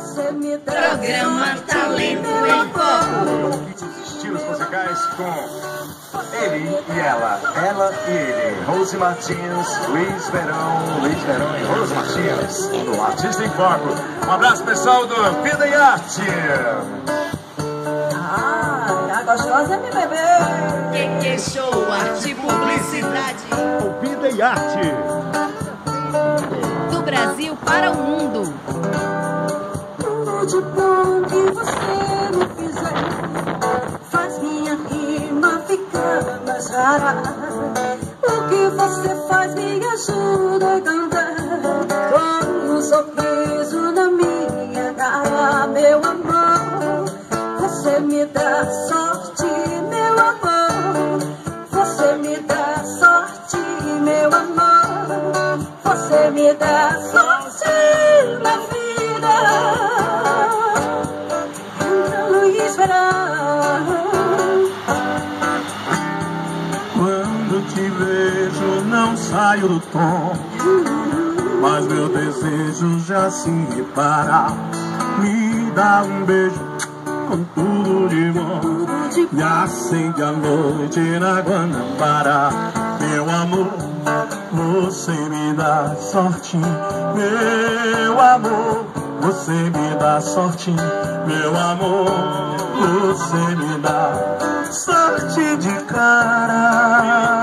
Programa Talento em Foco. Estilos musicais com ele e ela e ele. Rose Martins, Luiz Verão e Rose Martins, no Artista em Foco. Um abraço pessoal do Vida e Arte. A gostosa me bebê. Que show, arte e publicidade. Vida e Arte. Do Brasil para o mundo. Tudo de bom que você me fizer faz minha rima ficar mais rara. O que você faz me ajuda a cantar com um sorriso na minha cara, meu amor. Você me dá sorte, meu amor. Você me dá sorte, meu amor. Você me dá sorte na vida. Luiz Verão. Quando te vejo não saio do tom, mas meu desejo já se para. Me dá um beijo com tudo de bom, me acende a noite na Guanabara. Meu amor, você me dá sorte, meu amor. Você me dá sorte, meu amor. Você me dá sorte de cara,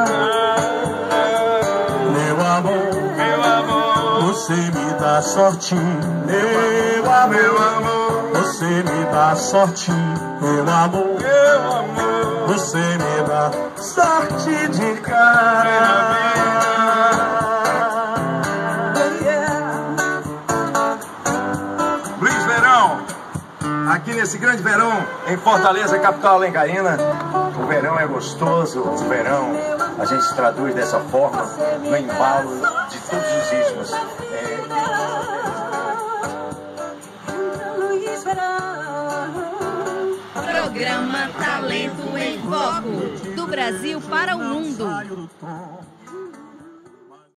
meu amor. Você me dá sorte, meu amor. Você me dá sorte, meu amor. Você me dá sorte de cara. Luiz Verão, aqui nesse grande verão em Fortaleza, capital alencarina. O verão é gostoso, o verão a gente traduz dessa forma, no embalo de todos os ritmos. Programa Talento em Foco. Do Brasil para o mundo.